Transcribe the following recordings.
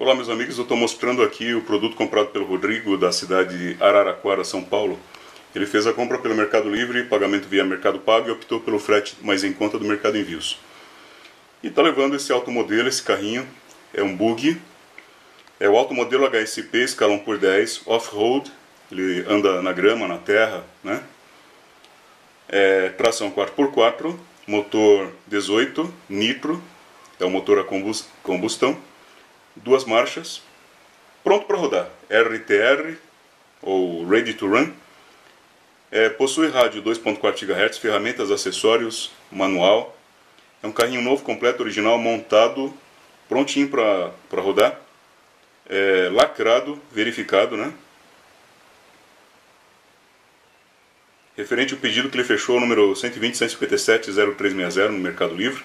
Olá meus amigos, eu estou mostrando aqui o produto comprado pelo Rodrigo da cidade de Araraquara, São Paulo. Ele fez a compra pelo Mercado Livre, pagamento via Mercado Pago e optou pelo frete mais em conta do Mercado Envios. E está levando esse automodelo, esse carrinho, é um buggy, é o automodelo HSP escalão por 10, off-road, ele anda na grama, na terra, né? Tração 4x4, motor 18, nitro, é o motor a combustão, 2 marchas, pronto para rodar, RTR ou Ready to Run, possui rádio 2.4 GHz, ferramentas, acessórios, manual, é um carrinho novo, completo, original, montado, prontinho para rodar, lacrado, verificado, né? Referente ao pedido que ele fechou, número 120.157.0360 no Mercado Livre.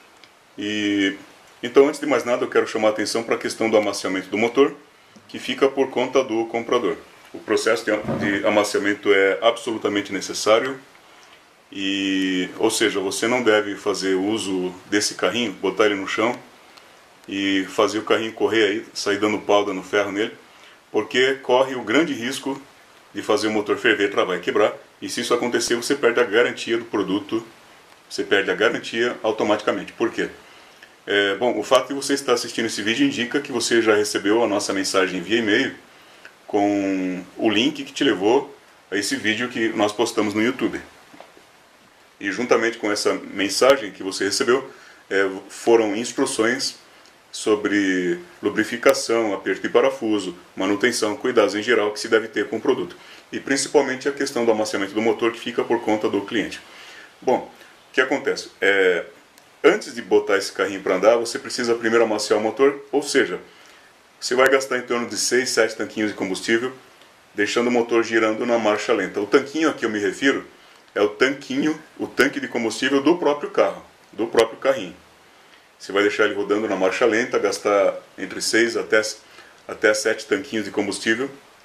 Então, antes de mais nada, eu quero chamar a atenção para a questão do amaciamento do motor, que fica por conta do comprador. O processo de amaciamento é absolutamente necessário, ou seja, você não deve fazer uso desse carrinho, botar ele no chão e fazer o carrinho correr aí, sair dando pau, dando ferro nele, porque corre o grande risco de fazer o motor ferver, travar e quebrar, e se isso acontecer, você perde a garantia do produto, você perde a garantia automaticamente. Por quê? Bom, o fato de você estar assistindo esse vídeo indica que você já recebeu a nossa mensagem via e-mail com o link que te levou a esse vídeo que nós postamos no YouTube. E juntamente com essa mensagem que você recebeu, foram instruções sobre lubrificação, aperto de parafuso, manutenção, cuidados em geral que se deve ter com o produto. E principalmente a questão do amaciamento do motor, que fica por conta do cliente. Bom, o que acontece? Antes de botar esse carrinho para andar, você precisa primeiro amaciar o motor, ou seja, você vai gastar em torno de 6, 7 tanquinhos de combustível, deixando o motor girando na marcha lenta. O tanquinho a que eu me refiro é o tanque de combustível do próprio carro, do próprio carrinho. Você vai deixar ele rodando na marcha lenta, gastar entre 6 até 7 tanquinhos de combustível.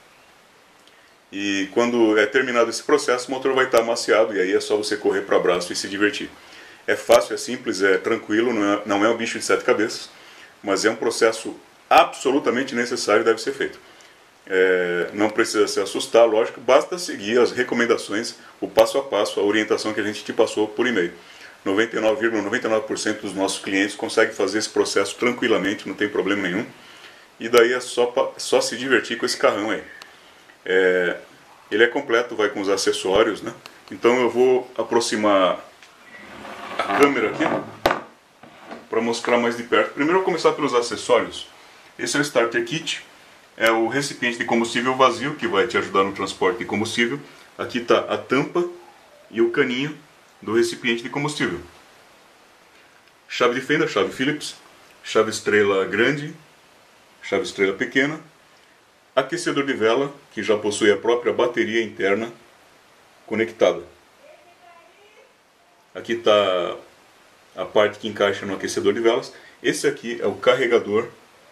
E quando é terminado esse processo, o motor vai estar amaciado e aí é só você correr para o abraço e se divertir. É fácil, é simples, é tranquilo, não é um bicho de 7 cabeças, mas é um processo absolutamente necessário e deve ser feito. Não precisa se assustar, lógico, basta seguir as recomendações, o passo a passo, a orientação que a gente te passou por e-mail. 99,99% dos nossos clientes conseguem fazer esse processo tranquilamente, não tem problema nenhum. E daí é só se divertir com esse carrão aí. Ele é completo, vai com os acessórios, né? Então eu vou aproximar a câmera aqui para mostrar mais de perto. Primeiro eu vou começar pelos acessórios. Esse é o Starter Kit, é o recipiente de combustível vazio que vai te ajudar no transporte de combustível. Aqui está a tampa e o caninho do recipiente de combustível. Chave de fenda, chave Phillips, chave estrela grande, chave estrela pequena, aquecedor de vela, que já possui a própria bateria interna conectada. Aqui está a parte que encaixa no aquecedor de velas. Esse aqui é o carregador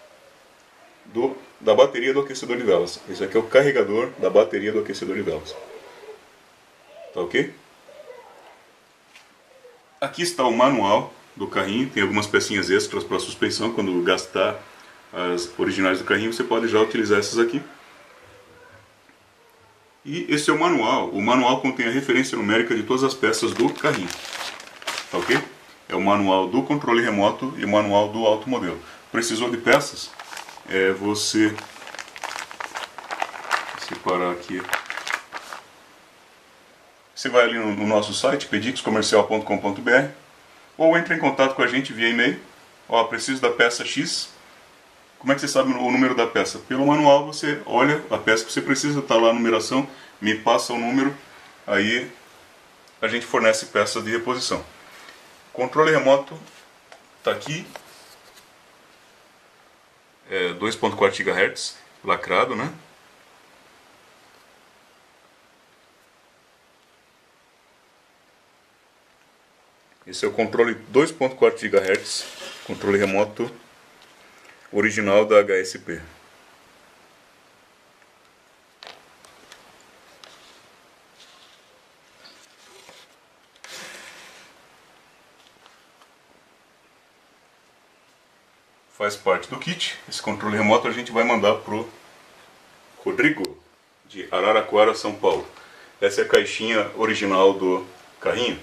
da bateria do aquecedor de velas. Esse aqui é o carregador da bateria do aquecedor de velas. Tá ok? Aqui está o manual do carrinho, tem algumas pecinhas extras para suspensão. Quando gastar as originais do carrinho, você pode já utilizar essas aqui. E esse é o manual contém a referência numérica de todas as peças do carrinho. Tá ok? É o manual do controle remoto e o manual do automodelo. Precisou de peças? Você... Vou separar aqui. Você vai ali no nosso site, pedixcomercial.com.br, ou entra em contato com a gente via e-mail. Preciso da peça X. Como é que você sabe o número da peça? Pelo manual você olha a peça que você precisa, está lá a numeração, me passa o número, aí a gente fornece peças de reposição. Controle remoto está aqui, 2.4 GHz, lacrado, né? Esse é o controle 2.4 GHz, controle remoto original da HSP. faz parte do kit. Esse controle remoto a gente vai mandar pro Rodrigo, de Araraquara, São Paulo. Essa é a caixinha original do carrinho.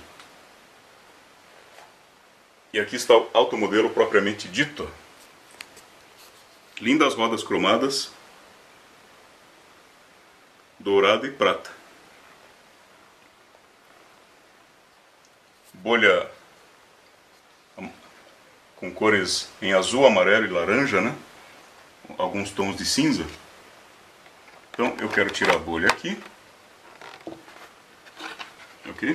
E aqui está o automodelo propriamente dito. Lindas rodas cromadas, dourado e prata. Bolha com cores em azul, amarelo e laranja, né? Alguns tons de cinza. Então eu quero tirar a bolha aqui. Ok?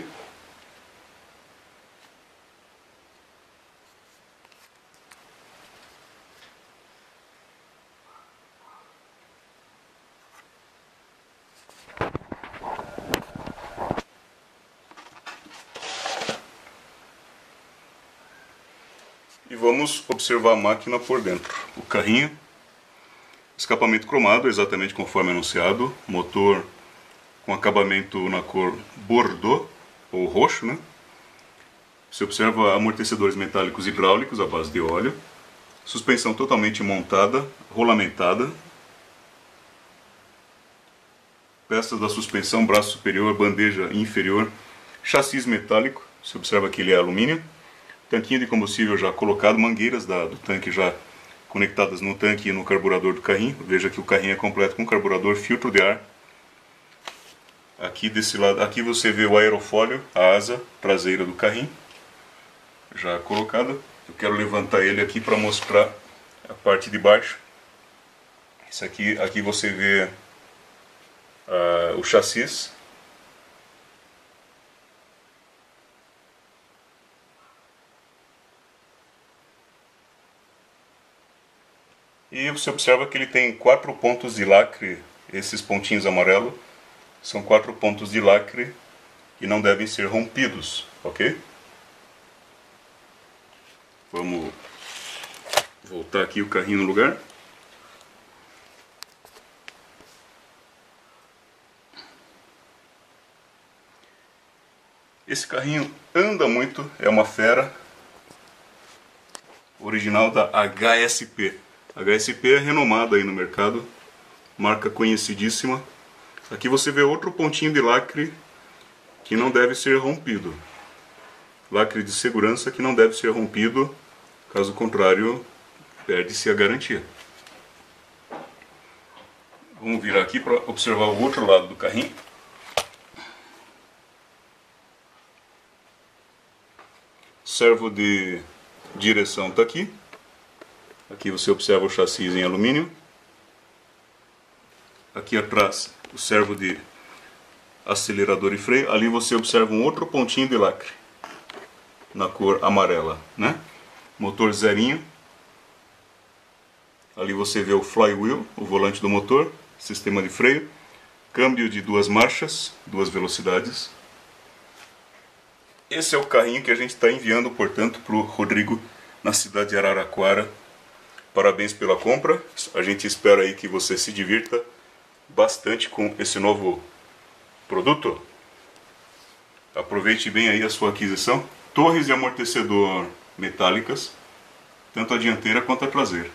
E vamos observar a máquina por dentro. O carrinho, escapamento cromado, exatamente conforme anunciado. Motor com acabamento na cor bordeaux, ou roxo, né? Você observa amortecedores metálicos hidráulicos à base de óleo. Suspensão totalmente montada, rolamentada. Peças da suspensão, braço superior, bandeja inferior. Chassis metálico, você observa que ele é alumínio. Tanquinho de combustível já colocado, mangueiras do tanque já conectadas no tanque e no carburador do carrinho. Veja que o carrinho é completo com carburador, filtro de ar. Aqui desse lado, aqui você vê o aerofólio, a asa traseira do carrinho, já colocada. Eu quero levantar ele aqui para mostrar a parte de baixo. Isso aqui você vê o chassis. E você observa que ele tem 4 pontos de lacre. Esses pontinhos amarelos são 4 pontos de lacre que não devem ser rompidos, ok? Vamos voltar aqui o carrinho no lugar. Esse carrinho anda muito, é uma fera. Original da HSP. HSP é renomada aí no mercado, marca conhecidíssima. Aqui você vê outro pontinho de lacre que não deve ser rompido. Lacre de segurança que não deve ser rompido, caso contrário, perde-se a garantia. Vamos virar aqui para observar o outro lado do carrinho. Servo de direção está aqui. Aqui você observa o chassi em alumínio. Aqui atrás o servo de acelerador e freio. Ali você observa um outro pontinho de lacre na cor amarela, né? Motor zerinho. Ali você vê o flywheel, o volante do motor, sistema de freio, câmbio de 2 marchas, 2 velocidades. Esse é o carrinho que a gente está enviando, portanto, para o Rodrigo na cidade de Araraquara. Parabéns pela compra. A gente espera aí que você se divirta bastante com esse novo produto. Aproveite bem aí a sua aquisição. Torres de amortecedor metálicas, tanto a dianteira quanto a traseira.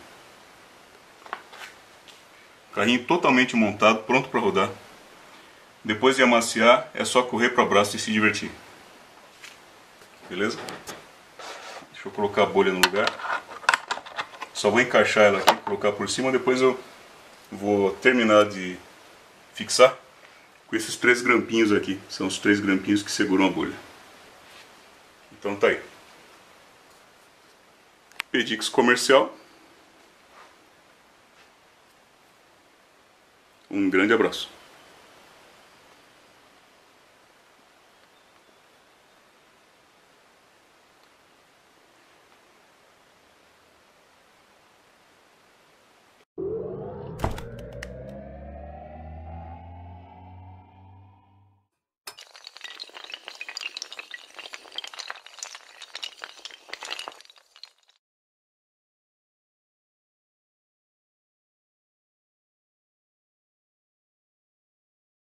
Carrinho totalmente montado, pronto para rodar. Depois de amaciar, é só correr para o abraço e se divertir. Beleza? Deixa eu colocar a bolha no lugar. Só vou encaixar ela aqui, colocar por cima, depois eu vou terminar de fixar com esses 3 grampinhos aqui. São os 3 grampinhos que seguram a bolha. Então tá aí. Pedix comercial. Um grande abraço.